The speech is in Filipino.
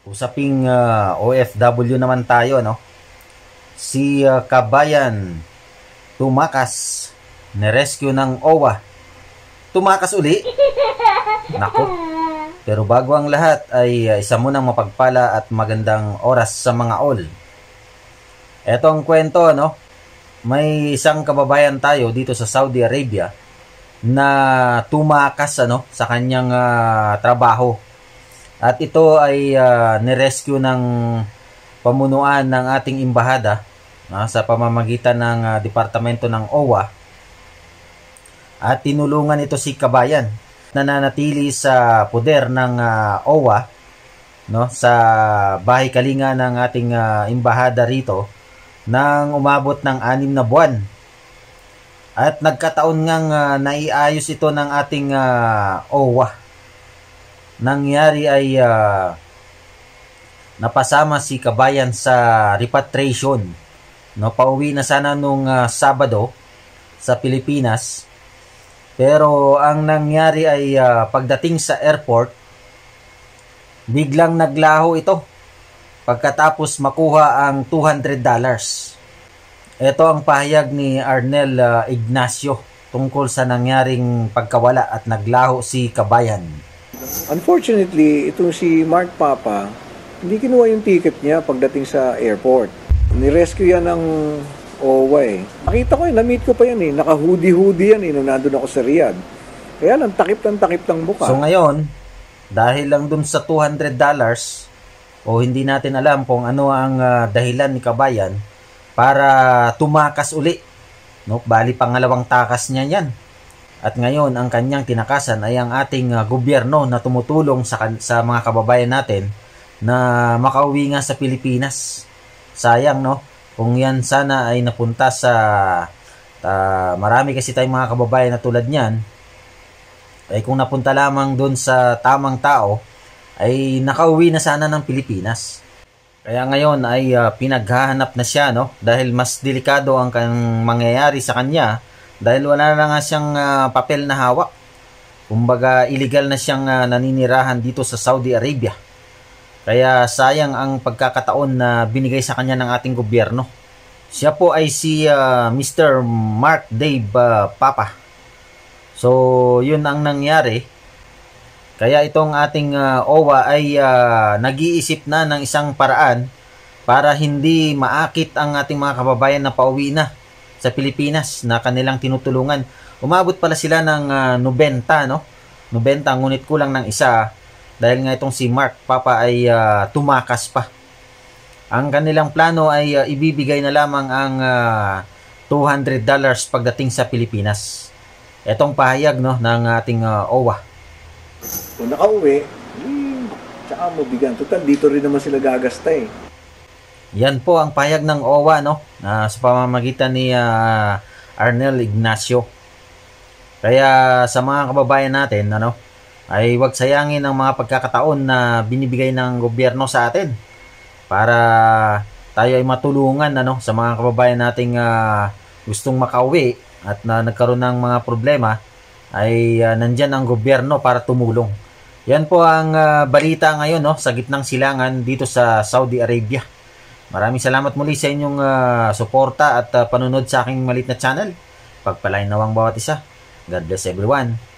Usaping OFW naman tayo, no? Si Kabayan tumakas, nirescue ng OWA. Tumakas uli? Nako. Pero bago ang lahat ay isa munang mapagpala at magandang oras sa mga all. Eto ang kwento, no? May isang kababayan tayo dito sa Saudi Arabia na tumakas sa kanyang trabaho. At ito ay nirescue ng pamunuan ng ating imbahada sa pamamagitan ng departamento ng OWA. At tinulungan ito si Kabayan na nanatili sa poder ng OWA, no, sa bahay kalinga ng ating imbahada rito nang umabot ng 6 na buwan. At nagkataon ngang naiayos ito ng ating OWA. Nangyari ay napasama si Kabayan sa repatriation. No, pauwi na sana nung Sabado sa Pilipinas. Pero ang nangyari ay pagdating sa airport, biglang naglaho ito pagkatapos makuha ang $200. Ito ang pahayag ni Arnel Ignacio tungkol sa nangyaring pagkawala at naglaho si Kabayan. Unfortunately, itong si Mark Papa, hindi kinuha yung ticket niya pagdating sa airport. Nirescue yan ng OWA eh. Nakita ko na-meet ko pa yan eh. Naka-hoodie-hoodie yan eh nung nandun ako sa Riyadh. Kaya lang, takip ng mukha. So ngayon, dahil lang dun sa $200, o hindi natin alam kung ano ang dahilan ni Kabayan para tumakas uli. No? Bali, pangalawang takas niya yan. At ngayon, ang kanyang tinakasan ay ang ating gobyerno na tumutulong sa mga kababayan natin na makauwi nga sa Pilipinas. Sayang, no? Kung yan sana ay napunta sa marami kasi tayong mga kababayan na tulad niyan, ay kung napunta lamang doon sa tamang tao, ay nakauwi na sana ng Pilipinas. Kaya ngayon ay pinaghahanap na siya, no? Dahil mas delikado ang mangyayari sa kanya dahil wala na nga siyang papel na hawak. Kumbaga, illegal na siyang naninirahan dito sa Saudi Arabia. Kaya sayang ang pagkakataon na binigay sa kanya ng ating gobyerno. Siya po ay si Mr. Mark Dave Papa. So, yun ang nangyari. Kaya itong ating OWA ay nag-iisip na ng isang paraan para hindi maakit ang ating mga kababayan na pauwi na sa Pilipinas na kanilang tinutulungan. Umabot pala sila ng 90, no? 90, ngunit kulang ng isa dahil nga itong si Mark Papa ay tumakas pa. Ang kanilang plano ay ibibigay na lamang ang $200 pagdating sa Pilipinas. Etong pahayag, no, ng ating OWA. Kung nakauwi, tsaka mo bigyan. Total, dito rin naman sila gagasta eh. Yan po ang pahayag ng OWA, no, sa pamamagitan ni Arnel Ignacio. Kaya sa mga kababayan natin, ay huwag sayangin ang mga pagkakataon na binibigay ng gobyerno sa atin para tayo ay matulungan sa mga kababayan nating gustong makauwi at nagkaroon ng mga problema, ay nandyan ang gobyerno para tumulong. Yan po ang balita ngayon, sa gitnang silangan dito sa Saudi Arabia. Maraming salamat muli sa inyong suporta at panunod sa aking maliit na channel. Pagpalain nawang bawat isa. God bless everyone.